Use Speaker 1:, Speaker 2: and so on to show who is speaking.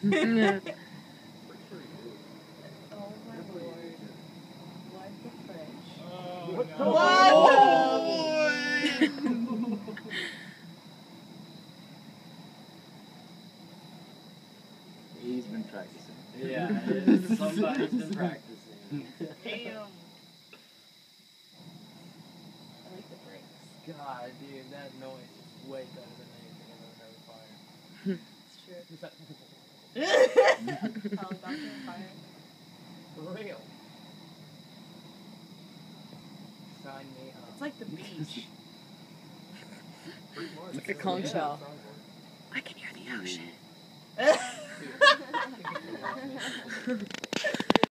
Speaker 1: Yeah.
Speaker 2: Oh my lord. What the fridge?
Speaker 3: What the?
Speaker 4: He's been practicing.
Speaker 5: Yeah, somebody's been practicing.
Speaker 2: Damn. I like the brakes.
Speaker 3: God, dude, that noise is way better than anything I've ever fired.
Speaker 2: It's true.
Speaker 3: Is that
Speaker 2: Helicopter fire.
Speaker 3: for real? Sign me up.
Speaker 2: It's like the beach.
Speaker 3: Pretty much.
Speaker 1: Like a conch
Speaker 3: Yeah,
Speaker 1: shell.
Speaker 3: sounds like-
Speaker 1: I can hear the ocean.
Speaker 3: Dude.